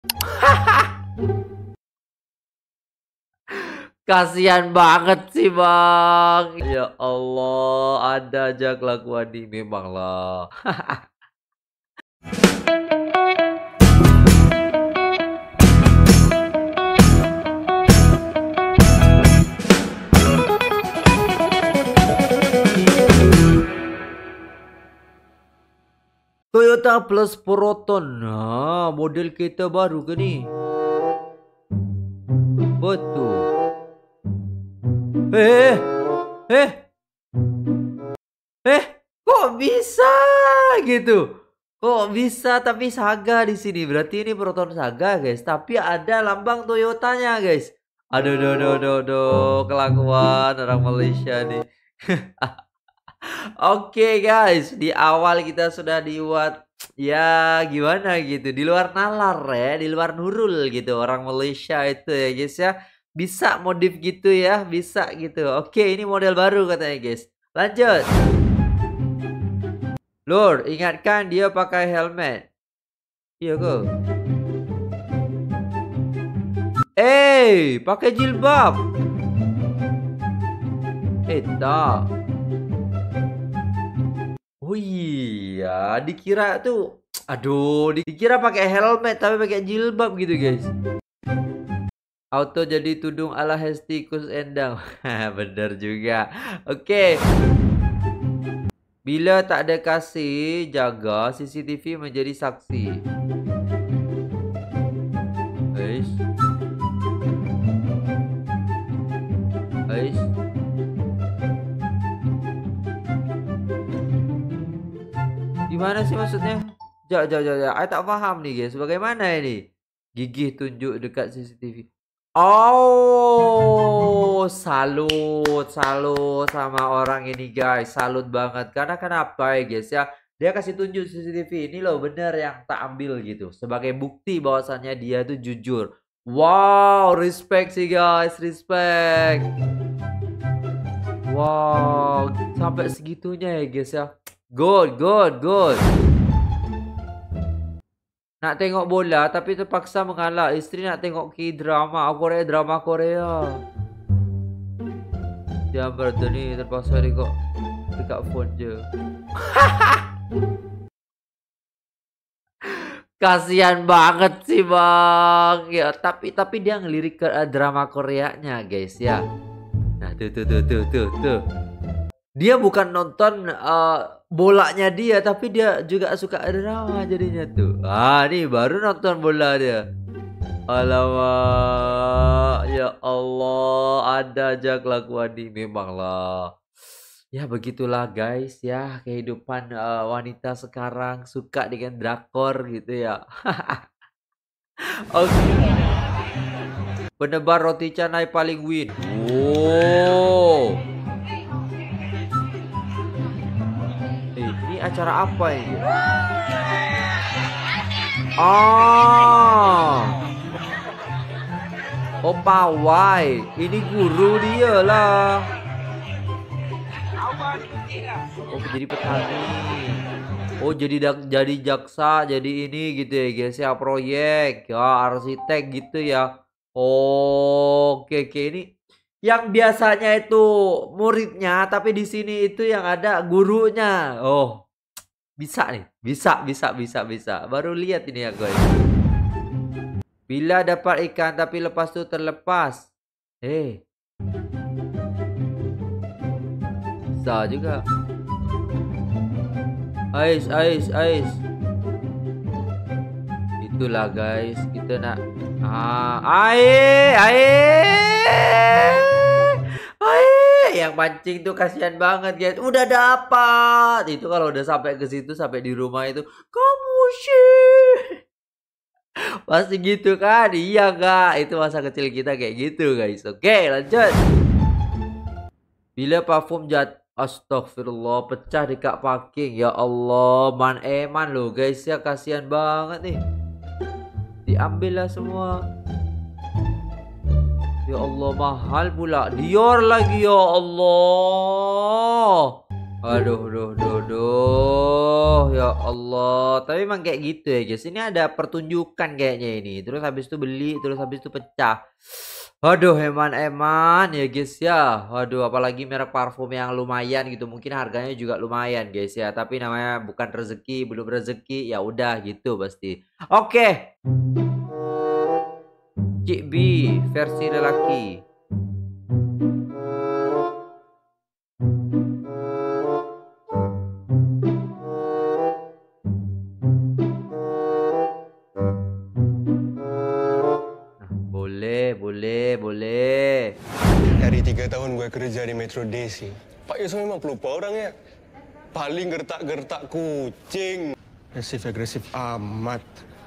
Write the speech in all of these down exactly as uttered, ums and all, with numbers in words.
Kasihan banget sih bang. Ya Allah, ada aja kelakuan ini memanglah. Toyota Plus Proton. Nah, model kereta baru ke ni? Betul. Eh, eh, eh, kok bisa gitu? Kok bisa tapi Saga di sini? Berarti ini Proton Saga, guys. Tapi ada lambang Toyotanya, guys. Aduh, aduh, aduh, aduh, aduh, kelakuan orang Malaysia nih. Oke, guys, di awal kita sudah dibuat ya gimana gitu, di luar nalar ya, di luar nurul gitu orang Malaysia itu ya, guys ya. Bisa modif gitu ya, bisa gitu. Oke, ini model baru katanya, guys. Lanjut. Lur, ingatkan dia pakai helmet. Iya ke? Eh, pakai jilbab. Eh, tak. Oh iya, dikira tuh, aduh, dikira pakai helmet tapi pakai jilbab gitu, guys. Auto jadi tudung ala Hesti Kus Endang. Bener juga. Oke. Bila tak ada kasih jaga, C C T V menjadi saksi. Ais. Ais. Gimana sih maksudnya? Jap, jap, jap, jap. Saya tak paham nih, guys. Bagaimana ini? Gigih tunjuk dekat C C T V. Oh, salut, salut sama orang ini, guys. Salut banget. Karena kenapa ya, guys ya? Dia kasih tunjuk C C T V ini loh, bener yang tak ambil gitu. Sebagai bukti bahwasannya dia tuh jujur. Wow, respect sih, guys. Respect. Wow, sampai segitunya ya, guys ya. Good, good, good. Nak tengok bola tapi terpaksa mengalah. Isteri nak tengok K-drama. Korea, drama Korea. Dia berarti ni terpaksa tengok dekat phone je. Kasihan banget sih bang. Ya tapi tapi dia ngelirik ke uh, drama Koreanya, guys ya. Nah tuh tuh tuh tuh tuh tuh. Dia bukan nonton uh, bolanya dia, tapi dia juga suka drama jadinya tuh. Ah, nih baru nonton bola dia. Alamak, ya Allah, ada aja kelakuan ini memanglah. Ya begitulah guys ya, kehidupan uh, wanita sekarang suka dengan drakor gitu ya. Oke. Okay. Penebar roti canai paling win. Oh. Acara apa ini? Oh, oh pawai. Ini guru dia lah. Oh jadi petani. Oh jadi jadi jaksa, jadi ini gitu ya guys ya, proyek ya, arsitek gitu ya. Oh, oke oke, ini yang biasanya itu muridnya, tapi di sini itu yang ada gurunya. Oh. Bisa nih, bisa, bisa, bisa, bisa. Baru lihat ini ya guys. Bila dapat ikan tapi lepas tuh terlepas. Eh. Bisa juga. Ais, ais, ais. Itulah guys, kita nak ah, air, air. Air, yang pancing tuh kasihan banget guys. Udah dapat. Itu kalau udah sampai ke situ, sampai di rumah itu, kamu sih. Pasti gitu kan? Iya gak? Itu masa kecil kita kayak gitu guys. Oke, lanjut. Bila parfum jat, astagfirullah, pecah di kak parking. Ya Allah, man eman loh guys ya, kasihan banget nih. Diambil lah semua. Ya Allah, mahal pula. Dior lagi ya Allah. Aduh, duh, duh, duh, ya Allah. Tapi emang kayak gitu ya, guys. Ini ada pertunjukan kayaknya ini. Terus habis itu beli, terus habis itu pecah. Aduh, eman-eman ya, guys ya. Waduh, apalagi merek parfum yang lumayan gitu. Mungkin harganya juga lumayan, guys ya. Tapi namanya bukan rezeki, belum rezeki, ya udah gitu pasti. Oke, Cik B versi lelaki. Nah, boleh, boleh, boleh. Dari tiga tahun gue kerja di Metro Desi, Pak Yusuf memang pelupa orang ya. Paling gertak-gertak kucing. Agresif-agresif amat.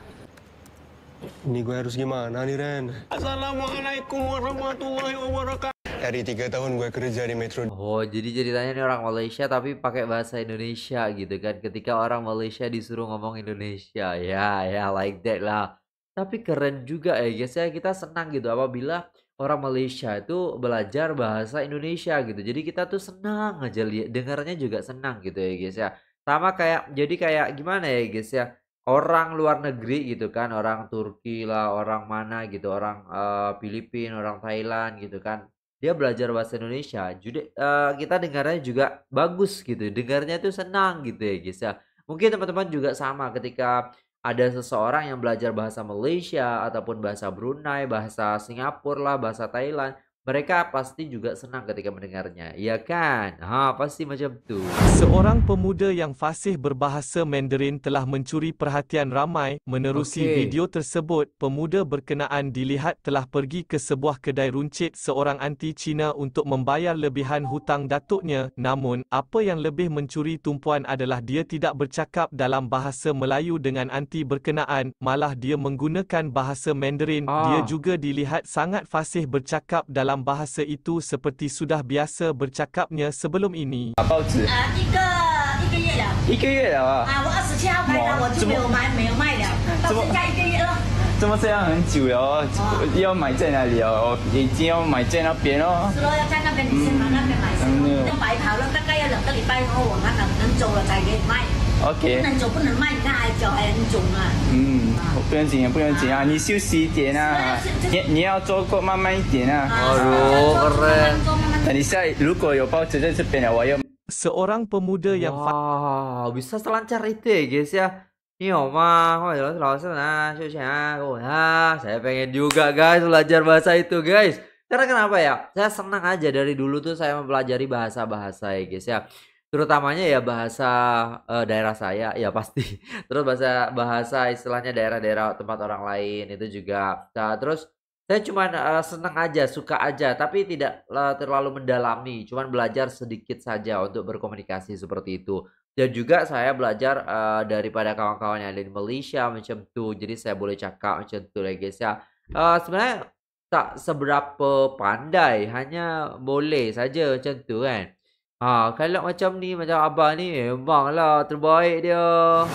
Ini gue harus gimana nih, Ren? Assalamualaikum warahmatullahi wabarakatuh. Dari tiga tahun gue kerja di Metro. Oh, jadi ceritanya ini orang Malaysia tapi pakai bahasa Indonesia gitu kan. Ketika orang Malaysia disuruh ngomong Indonesia. Ya, ya like that lah. Tapi keren juga ya guys ya. Kita senang gitu apabila orang Malaysia itu belajar bahasa Indonesia gitu. Jadi kita tuh senang aja lihat dengarnya juga senang gitu ya guys ya. Sama kayak jadi kayak gimana ya guys ya. Orang luar negeri gitu kan, orang Turki lah, orang mana gitu, orang eh, Filipina, orang Thailand gitu kan. Dia belajar bahasa Indonesia, jadi eee, kita dengarnya juga bagus gitu, dengarnya tuh senang gitu ya, guys, ya. Mungkin teman-teman juga sama ketika ada seseorang yang belajar bahasa Malaysia ataupun bahasa Brunei, bahasa Singapura lah, bahasa Thailand, mereka pasti juga senang ketika mendengarnya, iya kan? Ha, pasti macam tuh. Seorang pemuda yang fasih berbahasa Mandarin telah mencuri perhatian ramai. Menerusi Oke. video tersebut, pemuda berkenaan dilihat telah pergi ke sebuah kedai runcit seorang anti Cina untuk membayar lebihan hutang datuknya. Namun, apa yang lebih mencuri tumpuan adalah dia tidak bercakap dalam bahasa Melayu dengan anti berkenaan, malah dia menggunakan bahasa Mandarin. Dia Ah, juga dilihat sangat fasih bercakap dalam bahasa itu seperti sudah biasa bercakapnya sebelum ini. 报纸啊，一个一个月了。 一个月了啊， 啊，我二十七号开单，我就没有买，没有卖了，到怎么现在一个月了。 这么这样很久了哦，要买在哪里哦？已经要买在那边哦。 是咯，要在那边你先把那边买先嗯嗯要白跑了，大概要两个礼拜后，我看能能走了才给你卖。不 OK， 能走不能卖，你看还脚还很肿啊。 嗯，不用紧啊，不用紧啊，你休息一点啊，你你要做过慢慢一点啊。 啊， Aduh, 做 keren 做慢慢做。 等一下，如果有报纸在这边了，我要 Seorang pemuda yang wow, bisa selancar itu ya, guys, ya. Ini Oma, oh ya, selalu nah, oh ya, saya pengen juga guys belajar bahasa itu guys. Karena kenapa ya? Saya senang aja dari dulu tuh saya mempelajari bahasa-bahasa ya guys ya. Terutamanya ya bahasa eh, daerah saya ya pasti. Terus bahasa bahasa istilahnya daerah-daerah tempat orang lain itu juga. Nah, terus saya cuman eh, senang aja, suka aja, tapi tidak eh, terlalu mendalami. Cuman belajar sedikit saja untuk berkomunikasi seperti itu. Dan juga saya belajar, eee, daripada kawan-kawan yang ada di Malaysia macam tuh. Jadi saya boleh cakap macam tuh ya, guys, ya. Eee, sebenarnya tak seberapa pandai, hanya boleh saja macam tu kan. Ha, kalau macam ni, macam abang ni memanglah terbaik dia.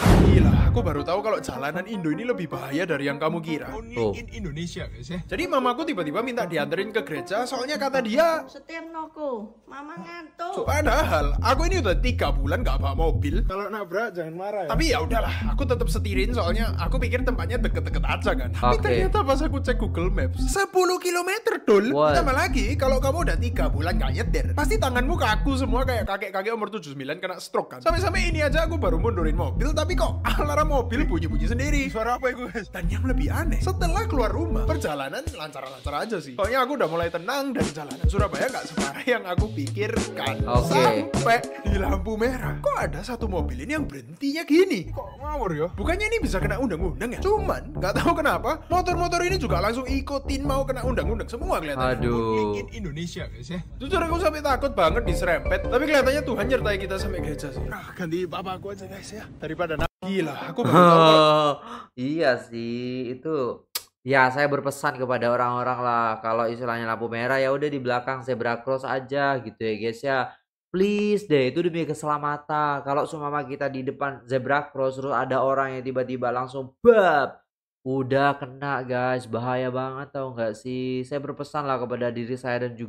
Gila, aku baru tahu kalau jalanan Indo ini lebih bahaya dari yang kamu kira. Tuh. In Indonesia guys ya. Jadi mamaku tiba-tiba minta dianterin ke gereja soalnya kata dia. Setirnoku, mama ngantuk. So, padahal aku ini udah tiga bulan gak bawa mobil. Kalau nabrak jangan marah ya. Tapi ya udahlah, aku tetap setirin soalnya aku pikir tempatnya deket-deket aja kan. Tapi Oke. ternyata pas aku cek Google Maps, sepuluh kilometer dul. What? Tambah lagi kalau kamu udah tiga bulan gak nyetir, pasti tanganmu kaku semua kayak kakek-kakek umur tujuh puluh sembilan kena stroke kan. Sampai-sampai ini aja aku baru mundurin mobil, tapi kok alarm mobil bunyi-bunyi sendiri. Suara apa itu guys? Dan yang lebih aneh, setelah keluar rumah, perjalanan lancar-lancar aja sih. Soalnya aku udah mulai tenang dan jalanan Surabaya gak separah yang aku pikirkan. Oke. Sampai di lampu merah, kok ada satu mobil ini yang berhentinya gini? Kok ngawur ya? Bukannya ini bisa kena undang-undang ya? Cuman gak tahu kenapa motor-motor ini juga langsung ikutin mau kena undang-undang semua kelihatannya. Aduh. Indonesia guys ya. Jujur aku sampai takut banget diserempet, tapi kelihatannya Tuhan nyertai kita sampai gereja sih. Nah, ganti bapakku aja guys ya. Daripada na- gila, aku baru tahu kalau Iya sih, itu ya saya berpesan kepada orang-orang lah kalau istilahnya lampu merah ya udah di belakang zebra cross aja gitu ya guys ya. Please deh itu demi keselamatan. Kalau seumpama kita di depan zebra cross terus ada orang yang tiba-tiba langsung bab udah kena guys, bahaya banget tau nggak sih? Saya berpesan lah kepada diri saya dan juga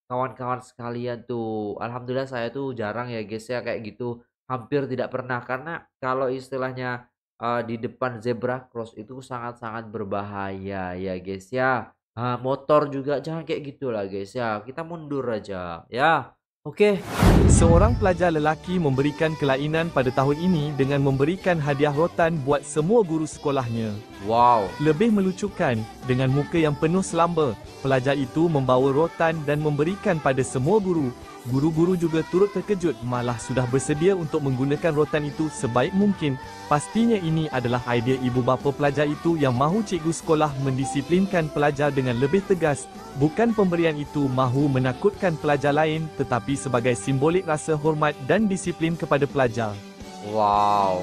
kawan-kawan sekalian tuh. Alhamdulillah saya tuh jarang ya guys ya kayak gitu. Hampir tidak pernah karena kalau istilahnya eh, di depan zebra cross itu sangat-sangat berbahaya ya guys ya. Ah, motor juga jangan kayak gitulah guys ya. Kita mundur aja ya. Oke. Seorang pelajar lelaki memberikan kelainan pada tahun ini dengan memberikan hadiah rotan buat semua guru sekolahnya. Wow. Lebih melucukan, dengan muka yang penuh selamba, pelajar itu membawa rotan dan memberikan pada semua guru. Guru-guru juga turut terkejut malah sudah bersedia untuk menggunakan rotan itu sebaik mungkin. Pastinya ini adalah idea ibu bapa pelajar itu yang mahu cikgu sekolah mendisiplinkan pelajar dengan lebih tegas. Bukan pemberian itu mahu menakutkan pelajar lain tetapi sebagai simbolik rasa hormat dan disiplin kepada pelajar. Wow.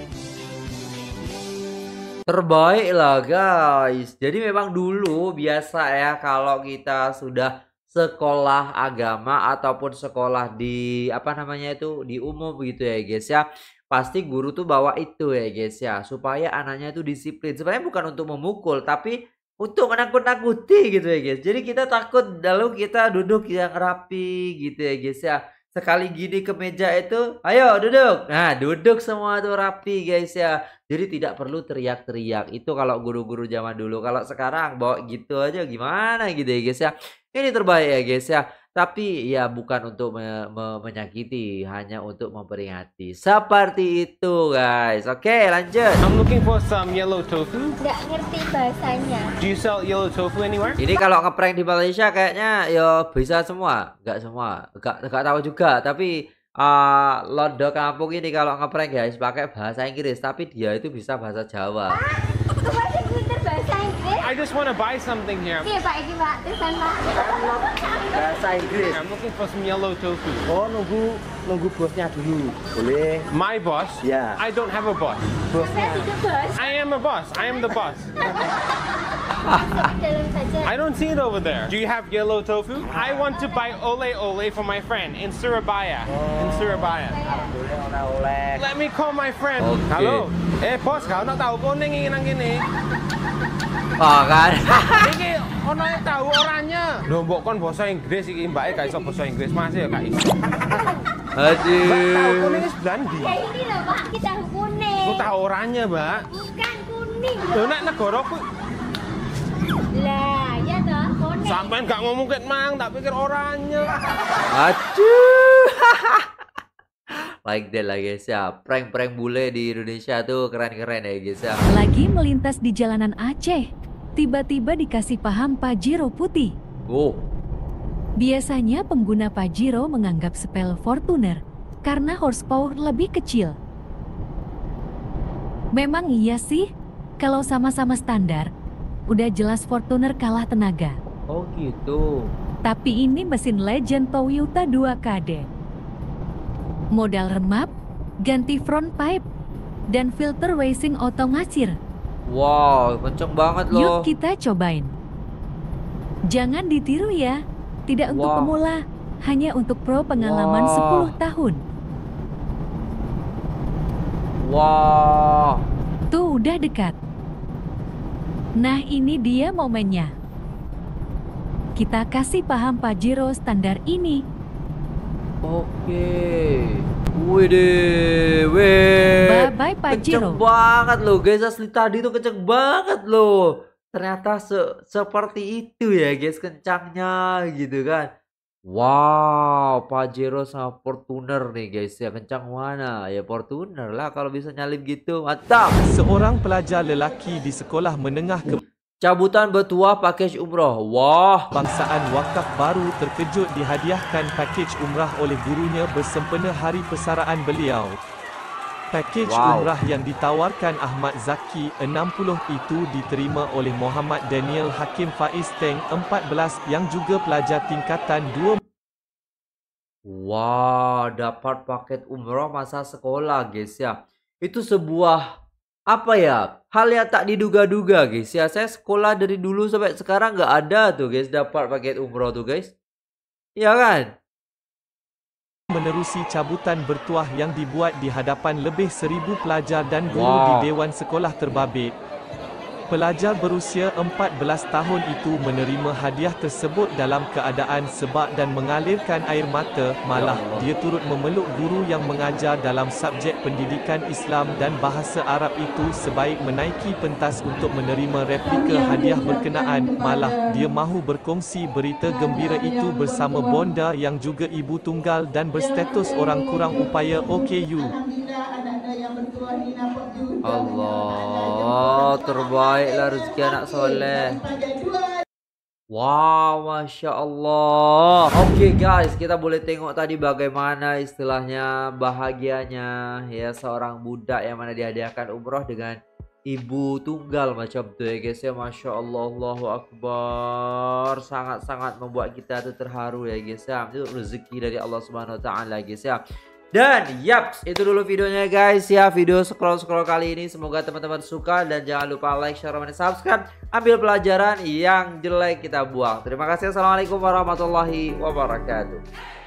Terbaik lah guys. Jadi memang dulu biasa ya kalau kita sudah sekolah agama ataupun sekolah di apa namanya itu di umum begitu ya guys ya. Pasti guru tuh bawa itu ya guys ya supaya anaknya itu disiplin. Sebenarnya bukan untuk memukul tapi untuk menakut-nakuti gitu ya guys. Jadi kita takut lalu kita duduk yang rapi gitu ya guys ya. Sekali gini ke meja itu, ayo duduk. Nah, duduk semua tuh rapi guys ya. Jadi tidak perlu teriak-teriak. Itu kalau guru-guru zaman dulu. Kalau sekarang bawa gitu aja gimana gitu ya guys ya. Ini terbaik ya guys ya. Tapi ya bukan untuk me me menyakiti, hanya untuk memperingati. Seperti itu guys. Oke, lanjut. I'm looking for some yellow tofu. Nggak ngerti bahasanya. Do you sell yellow tofu anywhere? Ini kalau ngeprank di Malaysia kayaknya ya bisa semua, enggak semua, enggak enggak tahu juga. Tapi uh, Londo kampung ini kalau ngeprank guys pakai bahasa Inggris, tapi dia itu bisa bahasa Jawa. Aku masih pinter bahasa Inggris. I just want to buy something here. Iya Pak, ini Pak, tulisan Pak. Bahasa Inggris. I'm looking for some yellow tofu. Oh, nunggu nunggu bosnya dulu. Boleh. My boss? Yeah. I don't have a boss. Saya tidak bos. I am a boss. I am the boss. Dalam saja. I don't see it over there. Do you have yellow tofu? I want to buy ole ole for my friend in Surabaya. In Surabaya. Boleh oleh-oleh. Let me call my friend. Okay. Halo. Eh, bos, kau nak tahu kuning ini nang kene? Oh kan. Iki ono yang tahu orangnya. Lho mbok kon bahasa Inggris iki mbake gak iso bahasa Inggris masih ya gak iso. Mbak tahu Aduh. kuning wis blandi. Ya ini loh Pak, kita tahu kuning. Aku tahu orangnya, Mbak. Bukan kuning. Lho nek negaraku Lah, ya toh, kuning. sampean gak ngomong ket mang, tak pikir orangnya. Aduh. Like that lah guys ya. Prank-prank bule di Indonesia tuh keren-keren ya guys ya. Lagi melintas di jalanan Aceh, tiba-tiba dikasih paham Pajero putih. Oh. Biasanya pengguna Pajero menganggap spell Fortuner karena horsepower lebih kecil. Memang iya sih, kalau sama-sama standar, udah jelas Fortuner kalah tenaga. Oh gitu. Tapi ini mesin legend Toyota dua K D. Modal remap, ganti front pipe, dan filter racing auto ngasir. Wow, kenceng banget loh. Yuk kita cobain. Jangan ditiru ya, tidak untuk Wow. pemula, hanya untuk pro pengalaman Wow. sepuluh tahun. Wah. Tuh udah dekat. Nah ini dia momennya. Kita kasih paham Pajero standar ini. Oke. Widih, wih. Bye-bye Kenceng Pajero. banget loh guys, asli tadi tuh kenceng banget loh. Ternyata se seperti itu ya guys kencangnya gitu kan. Wow, Pajero sama Fortuner nih guys ya, kencang mana? Ya Fortuner lah kalau bisa nyalip gitu, mantap. Seorang pelajar lelaki di sekolah menengah Cabutan bertuah package umroh. Wah, kebangsaan wakaf baru terkejut dihadiahkan pakej umrah oleh gurunya bersempena hari persaraan beliau. Pakej Wow. umrah yang ditawarkan Ahmad Zaki enam puluh itu diterima oleh Muhammad Daniel Hakim Faiz Teng empat belas yang juga pelajar tingkatan dua. Wah, dapat paket umroh masa sekolah guys ya. Itu sebuah apa ya, hal yang tak diduga-duga guys ya. Saya sekolah dari dulu sampai sekarang nggak ada tuh guys dapat paket umroh tuh guys. Iya kan? Menerusi cabutan bertuah yang dibuat di hadapan lebih seribu pelajar dan guru Wow. di Dewan Sekolah Terbabit. Pelajar berusia empat belas tahun itu menerima hadiah tersebut dalam keadaan sebab dan mengalirkan air mata, malah dia turut memeluk guru yang mengajar dalam subjek pendidikan Islam dan bahasa Arab itu sebaik menaiki pentas untuk menerima replika hadiah berkenaan, malah dia mahu berkongsi berita gembira itu bersama bonda yang juga ibu tunggal dan berstatus orang kurang upaya O K U. Allah, terbaiklah rezeki anak soleh. Wow, Masya Allah. Oke okay guys, kita boleh tengok tadi bagaimana istilahnya bahagianya ya seorang budak yang mana dihadiahkan umroh dengan ibu tunggal macam tuh ya guys ya. Masya Allah, Allahu Akbar. Sangat-sangat membuat kita tuh terharu ya guys ya. Itu rezeki dari Allah Subhanahu Wa Taala guys ya. Dan yaps, itu dulu videonya guys ya. Video scroll-scroll kali ini, semoga teman-teman suka. Dan jangan lupa like, share, dan subscribe. Ambil pelajaran, yang jelek kita buang. Terima kasih. Assalamualaikum warahmatullahi wabarakatuh.